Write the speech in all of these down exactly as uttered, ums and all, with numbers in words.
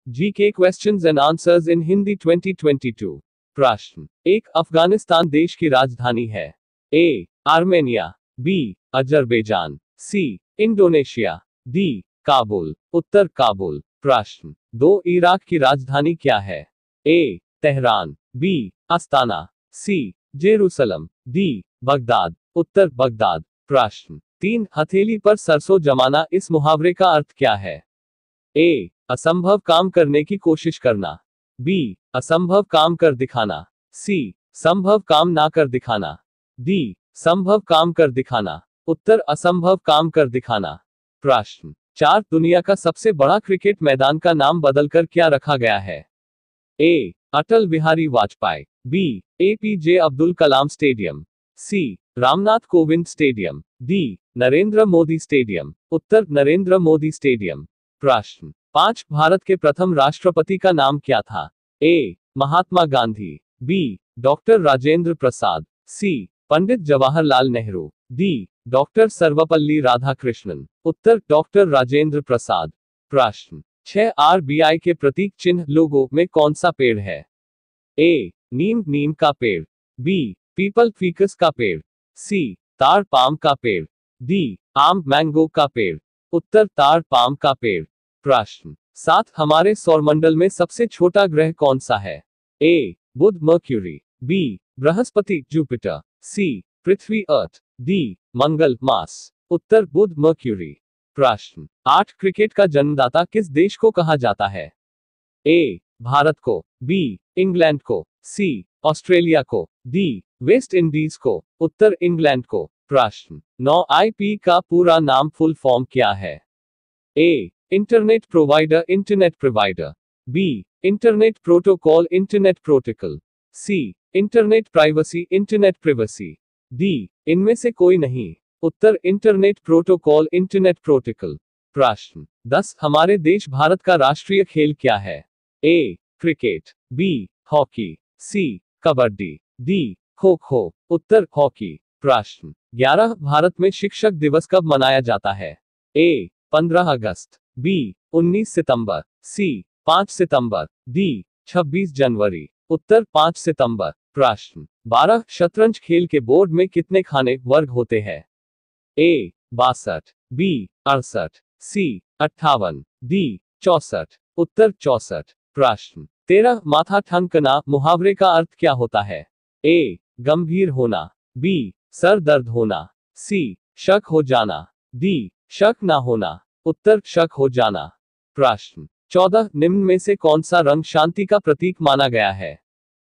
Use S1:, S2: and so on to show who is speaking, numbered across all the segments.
S1: GK questions and answers in Hindi twenty twenty two. प्रश्न एक, अफगानिस्तान देश की राजधानी है? A Armenia, B Azerbaijan, C Indonesia, D Kabul. उत्तर काबुल। प्रश्न दो, इराक की राजधानी क्या है? A Tehran, B Astana, C Jerusalem, D Baghdad. उत्तर बगदाद। प्रश्न तीन, हथेली पर सरसों जमाना, इस मुहावरे का अर्थ क्या है? ए असंभव काम करने की कोशिश करना, बी असंभव काम कर दिखाना, सी संभव काम ना कर दिखाना, डी संभव काम कर दिखाना। उत्तर असंभव काम कर दिखाना। प्रश्न चार, दुनिया का सबसे बड़ा क्रिकेट मैदान का नाम बदलकर क्या रखा गया है? A Atal Bihari Vajpayee, B APJ Abdul Kalam stadium, C Ramnath Kovind stadium, D Narendra Modi stadium. उत्तर नरेंद्र मोदी स्टेडियम। प्रश्न पांच, भारत के प्रथम राष्ट्रपति का नाम क्या था? A Mahatma Gandhi, B doctor Rajendra Prasad, C Pandit Jawaharlal Nehru, D doctor Sarvepalli Radhakrishnan. उत्तर डॉक्टर राजेंद्र प्रसाद। प्रश्न छह, आरबीआई के प्रतीक चिन्ह लोगो में कौन सा पेड़ है? ए नीम नीम का पेड़, बी पीपल फीकस का पेड़, सी ताड़ पाम का पेड़, डी आम मैंगो का पेड़। उत्तर ताड़ पाम का पेड़। प्रश्न सात, हमारे सौरमंडल में सबसे छोटा ग्रह कौन सा है? A Budh Mercury, B Brihaspati Jupiter, C Prithvi Earth, D Mangal Mars. उत्तर बुध मर्क्यूरी। प्रश्न आठ, क्रिकेट का जन्मदाता किस देश को कहा जाता है? ए भारत को, बी इंग्लैंड को, सी ऑस्ट्रेलिया को, डी वेस्ट इंडीज को। उत्तर इंग्लैंड को। प्रश्न नौ, आईपी का पूरा नाम फुल फॉर्म क्या है? A internet provider internet provider, B internet protocol internet protocol, C internet privacy internet privacy, D इनमें से कोई नहीं। उत्तर इंटरनेट प्रोटोकॉल इंटरनेट प्रोटोकॉल। प्रश्न दस, हमारे देश भारत का राष्ट्रीय खेल क्या है? A cricket, B hockey, C kabaddi, D kho kho. उत्तर हॉकी। प्रश्न ग्यारह, भारत में शिक्षक दिवस कब मनाया जाता है? ए पंद्रह अगस्त, बी उन्नीस सितंबर, सी पाँच सितंबर, डी छब्बीस जनवरी। उत्तर पाँच सितंबर। प्रश्न बारह, शतरंज खेल के बोर्ड में कितने खाने वर्ग होते हैं? ए बासठ, बी अड़सठ, सी अट्ठावन, डी चौसठ। उत्तर चौसठ। प्रश्न तेरह, माथा ठनकना मुहावरे का अर्थ क्या होता है? ए गंभीर होना, बी सर दर्द होना, सी शक हो जाना, डी शक ना होना। उत्तर शक हो जाना। प्रश्न चौदह, निम्न में से कौन सा रंग शांति का प्रतीक माना गया है?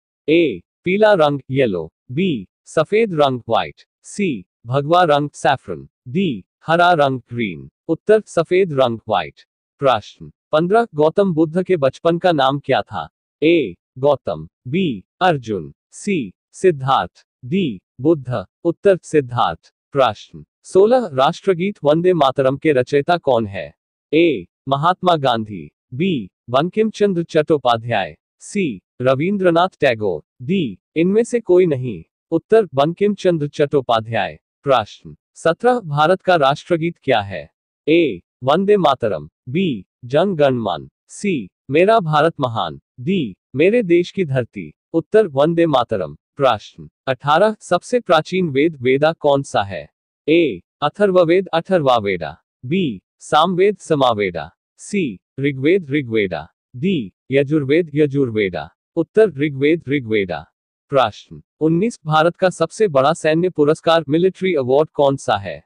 S1: ए पीला रंग येलो, बी सफेद रंग व्हाइट, सी भगवा रंग सैफरन, डी हरा रंग ग्रीन। उत्तर सफेद रंग व्हाइट। प्रश्न पंद्रह, गौतम बुद्ध के बचपन का नाम क्या था? A Gautam, B Arjun, C Siddharth, D Buddha. उत्तर सिद्धार्थ। प्रश्न सोलह, राष्ट्रगीत वंदे मातरम के रचयिता कौन है? A Mahatma Gandhi, B Bankim Chandra Chattopadhyay, C Rabindranath Tagore, D इनमें से कोई नहीं। उत्तर बंकिम चंद्र चट्टोपाध्याय। प्रश्न सत्रह, भारत का राष्ट्रगीत क्या है? ए वंदे मातरम, बी जन गण मन, सी मेरा भारत महान, डी मेरे देश की धरती। उत्तर वंदे मातरम। प्रश्न अठारह, सबसे प्राचीन वेद वेदा कौन सा है? A Atharvaveda Atharvaveda, B Samaveda Samaveda, C Rigveda Rigveda, D Yajurveda Yajurveda. उत्तर ऋग्वेद ऋग्वेदा। प्रश्न उन्नीस, भारत का सबसे बड़ा सैन्य पुरस्कार मिलिट्री अवार्ड कौन सा है?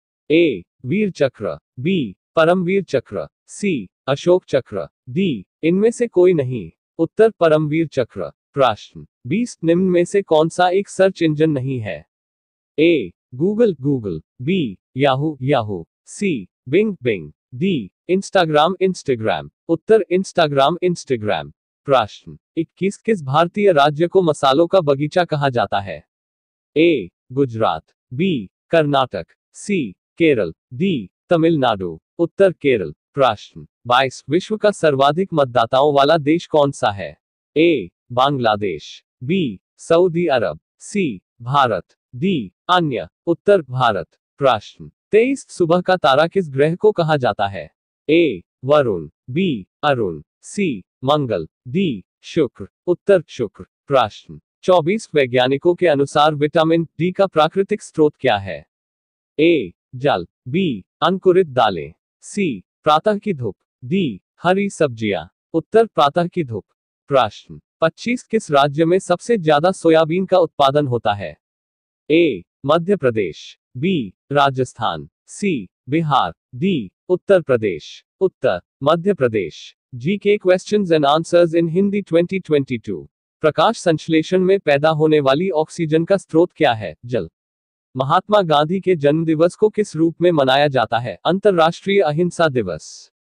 S1: ए वीर चक्र, बी परमवीर चक्र, सी अशोक चक्र, डी इनमें से कोई नहीं। उत्तर परमवीर चक्र। प्रश्न बीस, निम्न में से कौन सा एक सर्च इंजन नहीं है? A Google Google, B Yahoo Yahoo, C Bing Bing, D Instagram Instagram. उत्तर इंस्टाग्राम इंस्टाग्राम। प्रश्न इक्कीस, किस भारतीय राज्य को मसालों का बगीचा कहा जाता है? A Gujarat, B Karnataka, C Kerala, D Tamil Nadu. उत्तर केरल। प्रश्न बाईस, विश्व का सर्वाधिक मतदाताओं वाला देश कौन सा है? A Bangladesh, B Saudi Arabia, C Bharat, D अन्य। उत्तर भारत। प्रश्न तेईस, सुबह का तारा किस ग्रह को कहा जाता है? A Varun, B Arun, C Mangal, D Shukra. उत्तर शुक्र। प्रश्न चौबीस वैज्ञानिकों के अनुसार विटामिन डी का प्राकृतिक स्रोत क्या है? ए जल, बी अंकुरित दालें, सी प्रातः की धूप, डी हरी सब्जियां। उत्तर प्रातः की धूप। प्रश्न पच्चीस किस राज्य में सबसे ज्यादा सोयाबीन का उत्पादन होता है? A Madhya Pradesh, B Rajasthan, C Bihar, D Uttar Pradesh. उत्तर Madhya Pradesh. G K questions and answers in Hindi twenty twenty two. प्रकाश संश्लेषण में पैदा होने वाली ऑक्सीजन का स्रोत क्या है? जल। महात्मा गांधी के जन्मदिवस को किस रूप में मनाया जाता है? अंतर्राष्ट्रीय अहिंसा दिवस।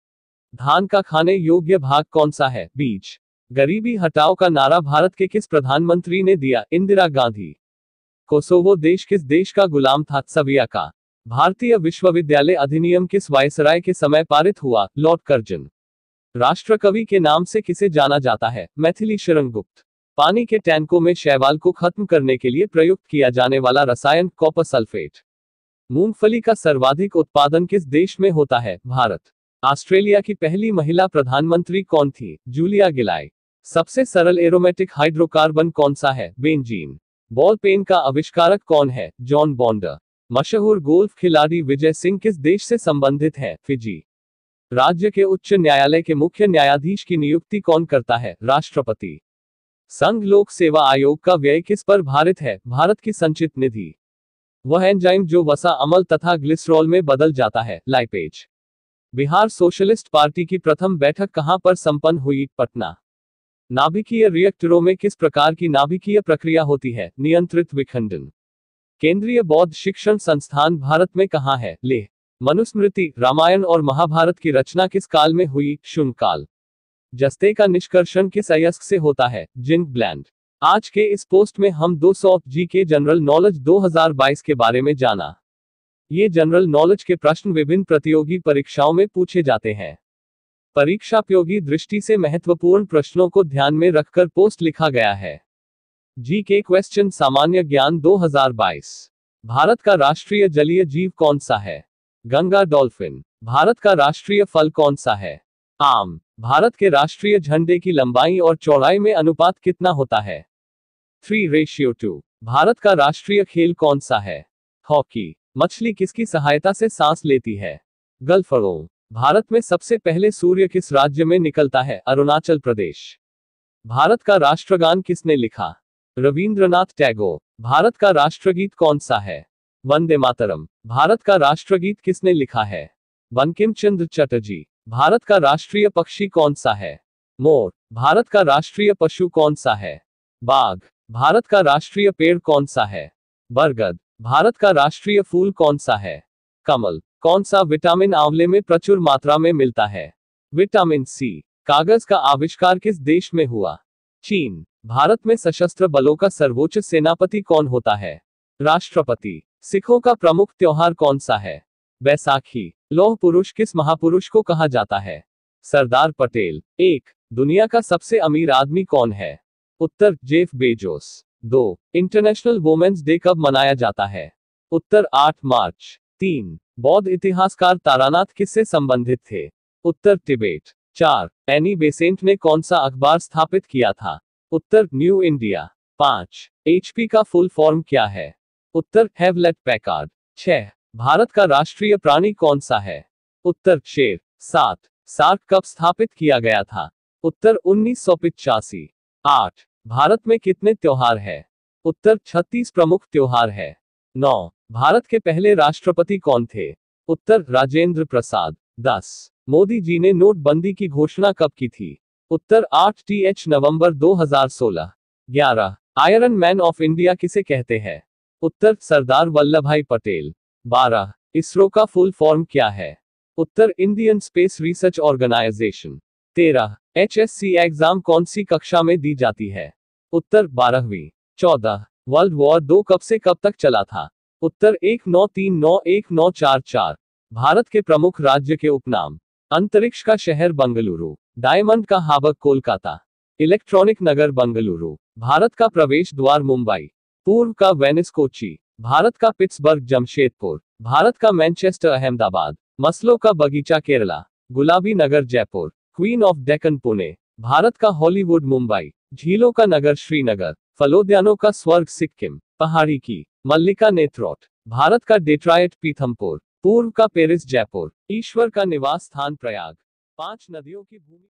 S1: धान का खाने योग्य भाग कौन सा है? बीज। गरीबी हटाओ का नारा भारत के किस प्रधानमंत्री ने दिया? इंदिरा गांधी। कोसोवो देश किस देश का गुलाम था? सर्बिया का। भारतीय विश्वविद्यालय अधिनियम किस वायसराय के समय पारित हुआ? Lord Curzon. राष्ट्रकवि के नाम से किसे जाना जाता है? मैथिली शरण गुप्त। पानी के टैंकों में शैवाल को खत्म करने के लिए प्रयुक्त किया जाने वाला रसायन कॉपर सल्फेट। मूंगफली का सर्वाधिक उत्पादन किस देश में होता है? भारत। ऑस्ट्रेलिया की पहली महिला प्रधानमंत्री कौन थी? Julia Gillard. सबसे सरल एरोमेटिक हाइड्रोकार्बन कौन सा है? बेंजीन। बॉल पेन का आविष्कारक कौन है? John Bonder. मशहूर गोल्फ खिलाड़ी विजय सिंह किस देश से संबंधित है? फिजी। राज्य के उच्च न्यायालय के मुख्य न्यायाधीश की नियुक्ति कौन करता है? राष्ट्रपति। संघ लोक सेवा आयोग का व्यय किस पर भारित है? भारत की संचित निधि। वह एंजाइम जो वसा अम्ल तथा ग्लिसरॉल में बदल जाता है? लाइपेज। बिहार सोशलिस्ट पार्टी की प्रथम बैठक कहां पर संपन्न हुई? पटना। नाभिकीय रिएक्टरों में किस प्रकार की नाभिकीय प्रक्रिया होती है? नियंत्रित विखंडन। केंद्रीय बौद्ध शिक्षण संस्थान भारत में कहां है? लेह। मनुस्मृति, रामायण और महाभारत की रचना किस काल में हुई? शून्य काल। जस्ते का निष्कर्षण किस अयस्क से होता है? Zinc blende. आज के इस पोस्ट में हम दो सौ जी के जनरल नॉलेज दो हज़ार बाईस के बारे में जाना। ये जनरल नॉलेज के प्रश्न विभिन्न प्रतियोगी परीक्षाओं में पूछे जाते हैं। परीक्षापयोगी दृष्टि से महत्वपूर्ण प्रश्नों को ध्यान में रखकर पोस्ट लिखा गया है। जी के क्वेश्चन सामान्य ज्ञान दो हज़ार बाईस। भारत का राष्ट्रीय जलीय जीव कौन सा है? गंगा डॉल्फिन। भारत का राष्ट्रीय फल कौन सा है? आम। भारत के राष्ट्रीय झंडे की लंबाई और चौड़ाई में अनुपात कितना होता है? Three ratio two. भारत का राष्ट्रीय खेल कौन सा है? हॉकी। मछली किसकी सहायता से सांस लेती है? गलफड़ों। भारत में सबसे पहले सूर्य किस राज्य में निकलता है? अरुणाचल प्रदेश। भारत का राष्ट्रगान किसने लिखा? रविंद्रनाथ टैगोर। भारत का राष्ट्रगीत कौन सा है? वंदे मातरम। भारत का राष्ट्रगीत किसने लिखा है? बंकिम चंद्र चटर्जी। भारत का राष्ट्रीय पक्षी कौन सा है? मोर। भारत का राष्ट्रीय पशु कौन सा है? बाघ। भारत का राष्ट्रीय पेड़ कौन सा है? बरगद। भारत का राष्ट्रीय फूल कौन सा है? कमल। कौन सा विटामिन आंवले में प्रचुर मात्रा में मिलता है? Vitamin C. कागज का आविष्कार किस देश में हुआ? चीन। भारत में सशस्त्र बलों का सर्वोच्च सेनापति कौन होता है? राष्ट्रपति। सिखों का प्रमुख त्योहार कौन सा है? बैसाखी। लौह पुरुष किस महापुरुष को कहा जाता है? सरदार पटेल। एक। दुनिया का सबसे अमीर आदमी कौन है? उत्तर जेफ बेजोस। दो। इंटरनेशनल वुमेन्स डे कब मनाया जाता है? उत्तर आठ मार्च। तीन। बौद्ध इतिहासकार तारानाथ किससे संबंधित थे? उत्तर तिब्बत। चार। एनी बेसेंट ने कौन सा अखबार स्थापित किया था? उत्तर न्यू इंडिया। पांच। एचपी का फुल फॉर्म क्या है? उत्तर हेवलेट पैकार्ड। छह। भारत का राष्ट्रीय प्राणी कौन सा है? उत्तर शेर। सात। सार्क कब स्थापित किया गया था? उत्तर उन्नीस सौ पिचासी। आठ। भारत में कितने त्योहार है? उत्तर छत्तीस प्रमुख त्योहार है। नौ। भारत के पहले राष्ट्रपति कौन थे? उत्तर राजेंद्र प्रसाद। दस। मोदी जी ने नोटबंदी की घोषणा कब की थी? उत्तर आठ नवंबर दो हज़ार सोलह। ग्यारह। आयरन मैन ऑफ इंडिया किसे कहते हैं? उत्तर सरदार वल्लभभाई पटेल। बारह। इसरो का फुल फॉर्म क्या है? उत्तर इंडियन स्पेस रिसर्च ऑर्गेनाइजेशन। तेरह। एचएससी एग्जाम कौन सी कक्षा में दी जाती है? उत्तर बारहवीं। चौदह। वर्ल्ड वॉर दो कब से कब तक चला था? उत्तर एक नौ तीन नौ एक नौ चार चार। भारत के प्रमुख राज्य के उपनाम। अंतरिक्ष का शहर बंगलुरु। डायमंड का हाबक कोलकाता। इलेक्ट्रॉनिक नगर बंगलुरु। भारत का प्रवेश द्वार मुंबई। पूर्व का वेनिस कोची। भारत का पिट्सबर्ग जमशेदपुर। भारत का मैनचेस्टर अहमदाबाद। मसलों का बगीचा केरला। गुलाबी नगर जयपुर। क्वीन ऑफ डेक्कन पुणे, भारत का हॉलीवुड मुंबई, झीलों का नगर श्रीनगर, फलोद्यानों का स्वर्ग सिक्किम, पहाड़ी की मल्लिका नेत्रोट, भारत का डेट्रॉयट पीथमपुर, पूर्व का पेरिस जयपुर, ईश्वर का निवास स्थान प्रयाग, पांच नदियों की भूमि।